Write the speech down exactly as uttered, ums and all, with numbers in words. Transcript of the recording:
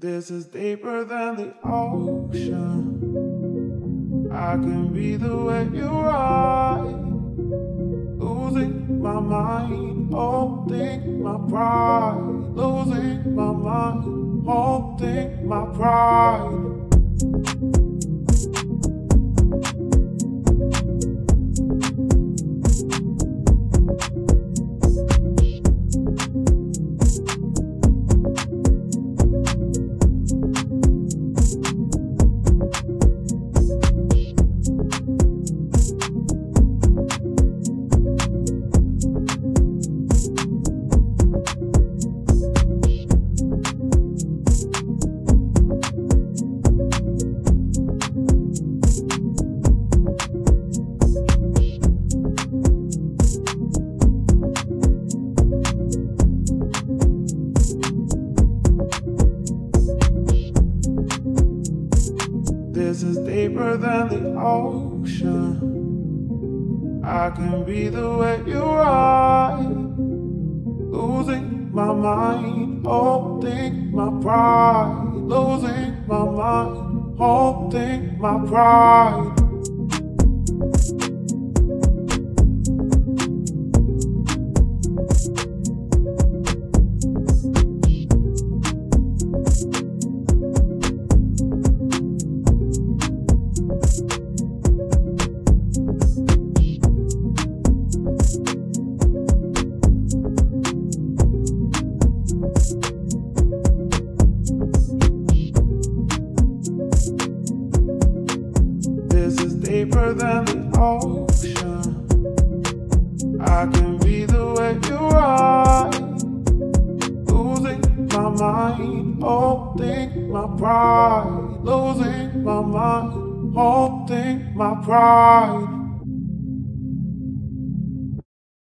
This is deeper than the ocean. I can be the way you ride, losing my mind, holding my pride, losing my mind, holding my pride. This is deeper than the ocean. I can be the way you ride, losing my mind, holding my pride, losing my mind, holding my pride. This is deeper than the ocean. I can be the way you ride, losing my mind, holding my pride, losing my mind, holding my pride.